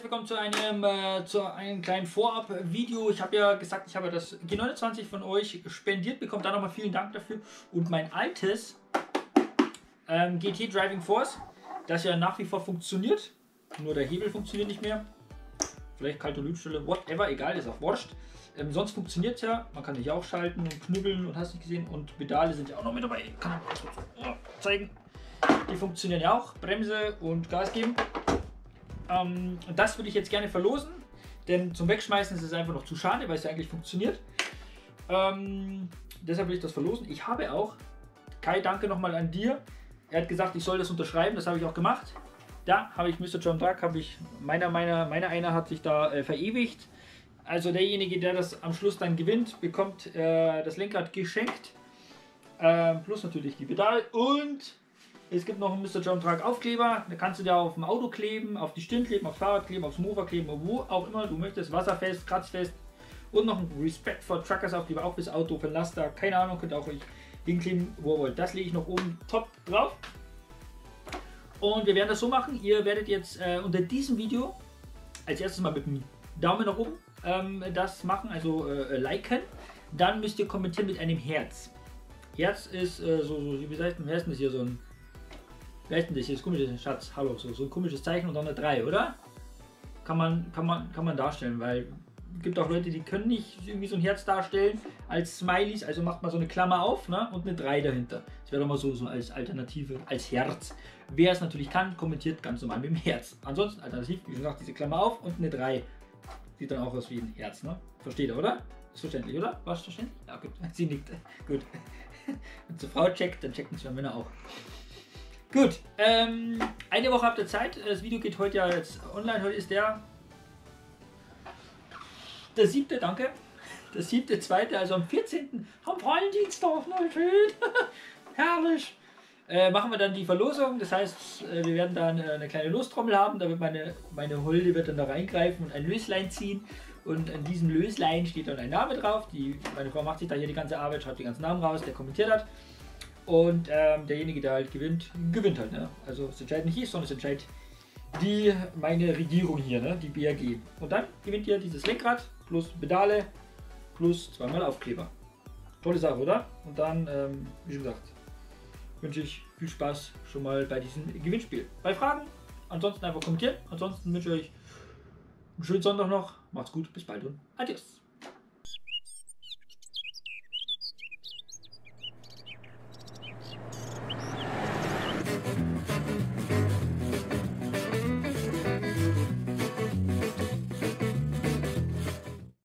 willkommen zu einem kleinen Vorab-Video. Ich habe ja gesagt, ich habe das G29 von euch spendiert bekommen. Da nochmal vielen Dank dafür. Und mein altes GT Driving Force, das ja nach wie vor funktioniert. Nur der Hebel funktioniert nicht mehr. Vielleicht Kaltolydstelle, whatever, egal, ist auch wurscht. Sonst funktioniert es ja. Man kann sich auch schalten und knüppeln und hast nicht gesehen. Und Pedale sind ja auch noch mit dabei. Ich kann mal zeigen. Die funktionieren ja auch. Bremse und Gas geben. Das würde ich jetzt gerne verlosen, denn zum Wegschmeißen ist es einfach noch zu schade, weil es ja eigentlich funktioniert. Deshalb will ich das verlosen. Ich habe auch, Kai, danke nochmal an dir. Er hat gesagt, ich soll das unterschreiben, das habe ich auch gemacht. Da habe ich Mr. John Duck, meiner einer hat sich da verewigt. Also derjenige, der das am Schluss dann gewinnt, bekommt das Lenkrad geschenkt. Plus natürlich die Pedale und es gibt noch einen Mr. John Truck Aufkleber, da kannst du dir auf dem Auto kleben, auf die Stirn kleben, aufs Fahrrad kleben, aufs Mofa kleben, wo auch immer du möchtest, wasserfest, kratzfest und noch ein Respect for Truckers Aufkleber, auch fürs Auto, für Laster, keine Ahnung, könnt ihr auch euch hinkleben, wo ihr wollt. Das lege ich noch oben top drauf und wir werden das so machen, ihr werdet jetzt unter diesem Video als erstes mal mit dem Daumen nach oben das machen, also liken, dann müsst ihr kommentieren mit einem Herz. Herz ist wie heißt denn das hier, so ein, wie heißt denn das hier, das komische Schatz, hallo, so ein komisches Zeichen und dann eine 3, oder? Kann man darstellen, weil es gibt auch Leute, die können nicht irgendwie so ein Herz darstellen als Smileys, also macht man so eine Klammer auf, ne, und eine 3 dahinter. Das wäre doch mal so als Alternative, als Herz. Wer es natürlich kann, kommentiert ganz normal mit dem Herz. Ansonsten alternativ, wie gesagt, diese Klammer auf und eine 3. Sieht dann auch aus wie ein Herz, ne? Versteht ihr, oder? Ist verständlich, oder? War es verständlich? Ja, gut. Sie nickt. Gut. Wenn es eine Frau checkt, dann checken es ja Männer auch. Gut. Eine Woche habt ihr Zeit. Das Video geht heute ja jetzt online. Heute ist der 7. Danke. Der 7.2. Also am 14. am Valentinstag. Na schön. Herrlich. Machen wir dann die Verlosung. Das heißt, wir werden dann eine kleine Lostrommel haben. Da wird meine Holde wird dann da reingreifen und ein Löslein ziehen. Und an diesem Löslein steht dann ein Name drauf. Meine Frau macht sich da hier die ganze Arbeit, schreibt die ganzen Namen raus, der kommentiert hat. Und derjenige, der halt gewinnt, gewinnt halt. Ne? Also es entscheidet nicht ich, sondern es entscheidet meine Regierung hier, ne? Die BAG. Und dann gewinnt ihr dieses Lenkrad plus Pedale plus zweimal Aufkleber. Tolle Sache, oder? Und dann, wie schon gesagt, wünsche ich viel Spaß schon mal bei diesem Gewinnspiel. Bei Fragen, ansonsten einfach kommentieren. Ansonsten wünsche ich euch einen schönen Sonntag noch. Macht's gut, bis bald und adios.